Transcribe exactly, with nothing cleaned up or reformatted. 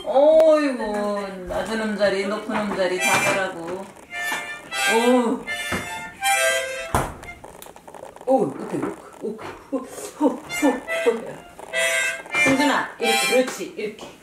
어이구, 낮은 음자리, 높은 음자리 다 따라고. 오, 오, 이렇게, 오, 오, 오, 오, 오, 오. 승준아, 이렇게, 그렇지, 이렇게.